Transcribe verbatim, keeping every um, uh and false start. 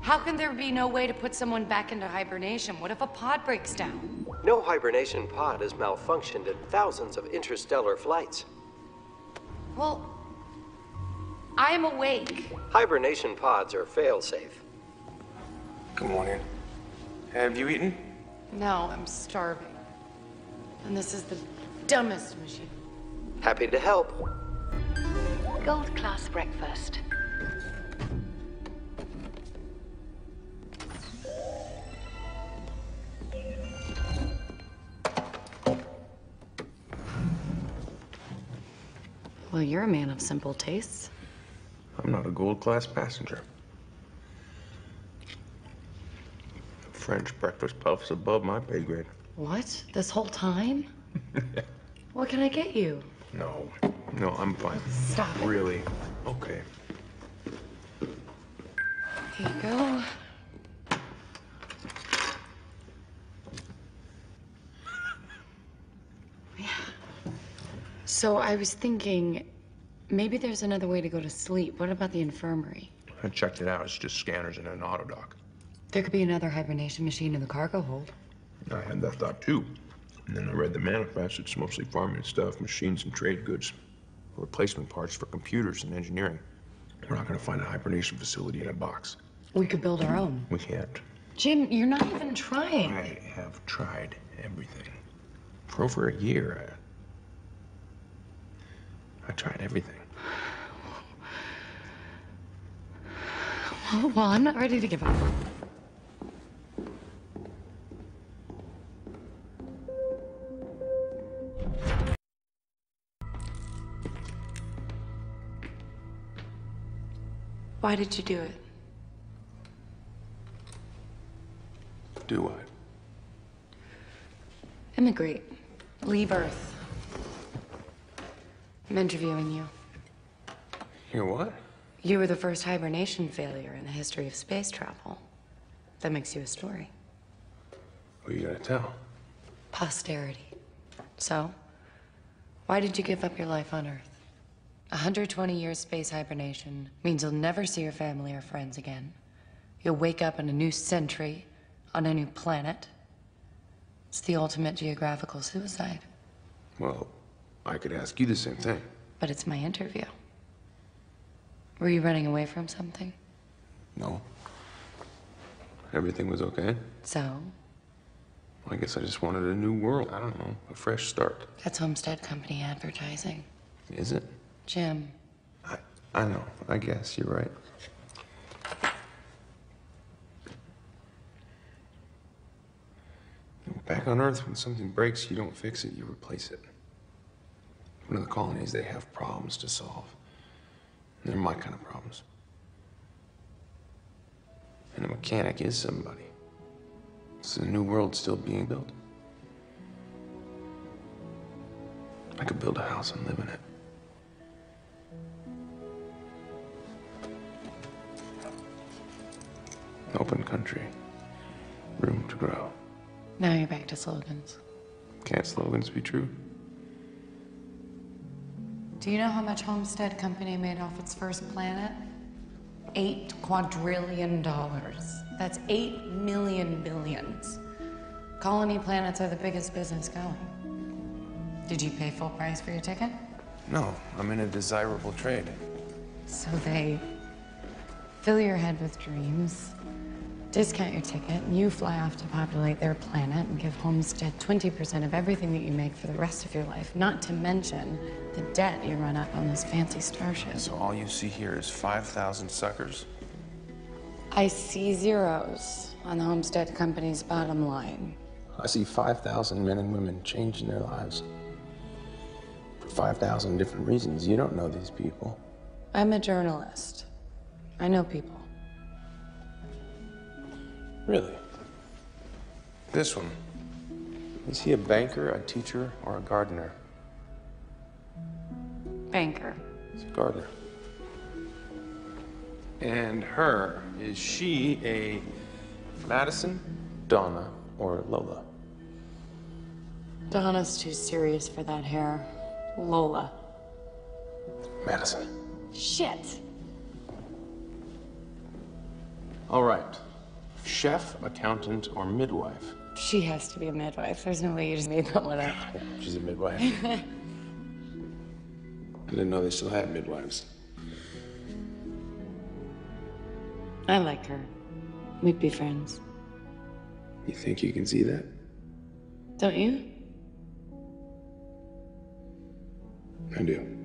How can there be no way to put someone back into hibernation? What if a pod breaks down? No hibernation pod has malfunctioned in thousands of interstellar flights. Well, I'm awake. Hibernation pods are fail-safe. Good morning. Have you eaten? No, I'm starving. And this is the dumbest machine. Happy to help. Gold class breakfast. Well, you're a man of simple tastes. I'm not a gold class passenger. French breakfast puff's above my pay grade. What? This whole time? What can I get you? No, no, I'm fine. Stop it. Really? Okay. Here you go. Yeah. So I was thinking, maybe there's another way to go to sleep. What about the infirmary? I checked it out. It's just scanners and an auto dock. There could be another hibernation machine in the cargo hold. I had that thought too. And then I read the manifest. It's mostly farming stuff, machines and trade goods, replacement parts for computers and engineering. We're not going to find a hibernation facility in a box. We could build our own. We can't. Jim, you're not even trying. I have tried everything. For over a year, I, I tried everything. Well, well, I'm not ready to give up. Why did you do it? Do what? Immigrate. Leave Earth. I'm interviewing you. You what? You were the first hibernation failure in the history of space travel. That makes you a story. What are you gonna tell? Posterity. So, why did you give up your life on Earth? one hundred twenty years space hibernation means you'll never see your family or friends again. You'll wake up in a new century, on a new planet. It's the ultimate geographical suicide. Well, I could ask you the same thing. But it's my interview. Were you running away from something? No. Everything was okay. So? I guess I just wanted a new world. I don't know, a fresh start. That's Homestead Company advertising. Is it? Jim. I, I know. I guess you're right. Back on Earth, when something breaks, you don't fix it, you replace it. One of the colonies, they have problems to solve. They're my kind of problems. And a mechanic is somebody. It's a new world still being built. I could build a house and live in it. Open country. Room to grow. Now you're back to slogans. Can't slogans be true? Do you know how much Homestead Company made off its first planet? Eight quadrillion dollars. That's eight million billions. Colony planets are the biggest business going. Did you pay full price for your ticket? No, I'm in a desirable trade. So they fill your head with dreams, discount your ticket, and you fly off to populate their planet and give Homestead twenty percent of everything that you make for the rest of your life, not to mention the debt you run up on this fancy starship. So all you see here is five thousand suckers? I see zeros on the Homestead Company's bottom line. I see five thousand men and women changing their lives. For five thousand different reasons. You don't know these people. I'm a journalist. I know people. Really? This one. Is he a banker, a teacher, or a gardener? Banker. He's a gardener. And her, is she a Madison, Donna, or Lola? Donna's too serious for that hair. Lola. Madison. Shit. All right. Chef, accountant, or midwife? She has to be a midwife. There's no way you just made that one up. She's a midwife. I didn't know they still had midwives. I like her. We'd be friends. You think you can see that? Don't you? I do.